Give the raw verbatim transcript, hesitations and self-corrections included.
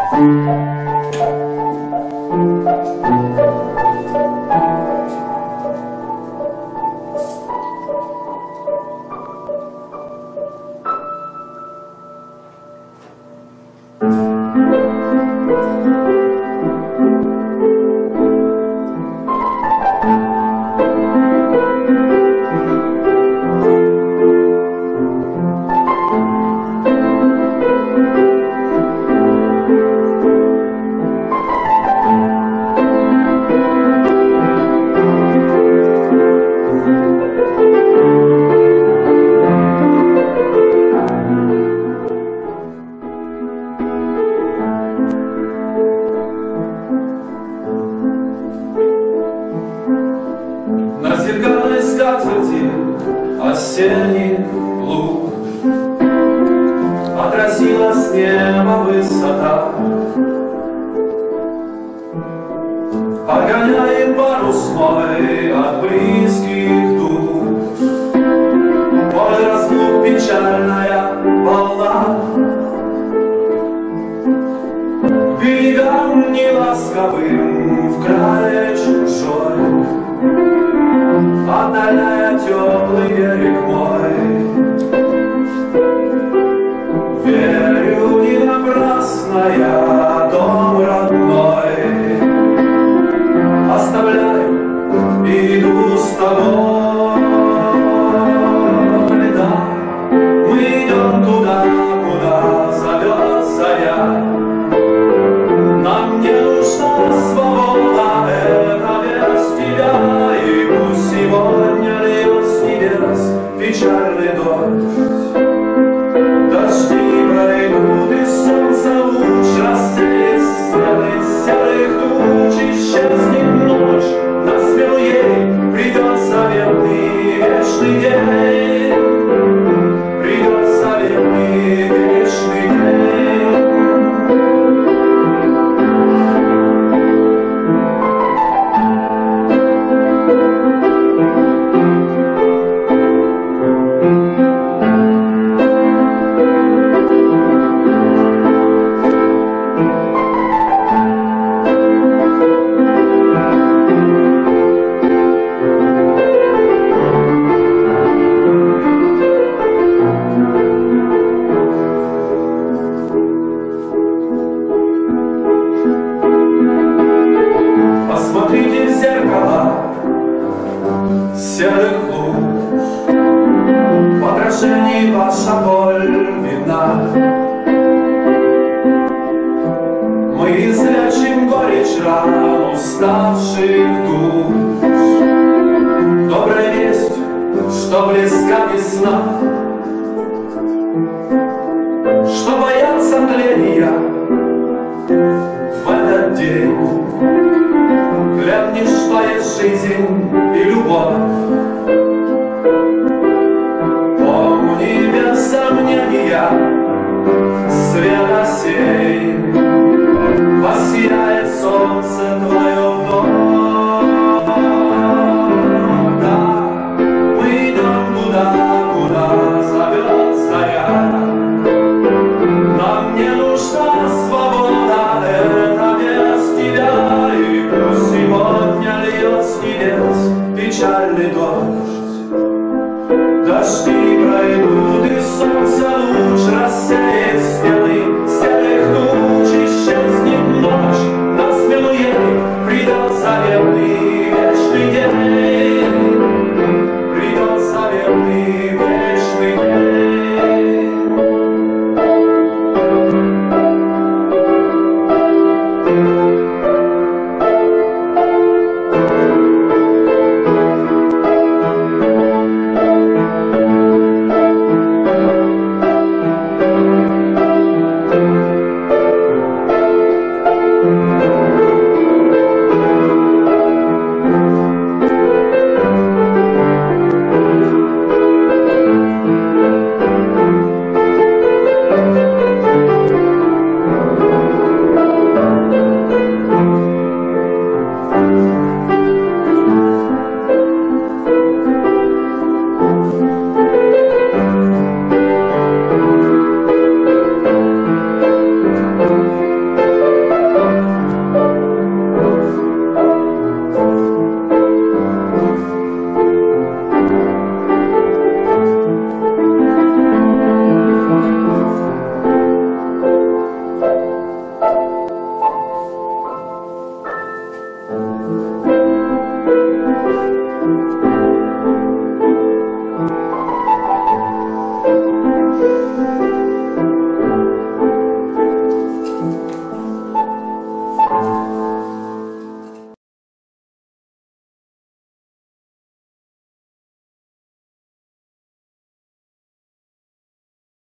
Осенний луг отразила с неба высота, погоняет парус мой от близких душ. Поле разлук печальная волна, к берегам неласковым в крае чужой, отдаляя теплый берег мой. Верю, не напрасно я дом родной оставляю и иду с тобой. Да, мы идем туда, куда зовет заря. Нам не нужна свобода, это без тебя. И пусть сегодня льет с небес печальный дождь, дожди пройдут и солнце луч рассеет стены серых туч. Исчезнет ночь, на смену ей придет заветный вечный день, придет заветный вечный день. Посмотрите в зеркало серых луж, в отражении ваша боль видна. Мы излечим горечь ран уставших душ. Добрая весть, что близка весна, что боятся тления в этот день. Глянешь, что есть жизнь и любовь,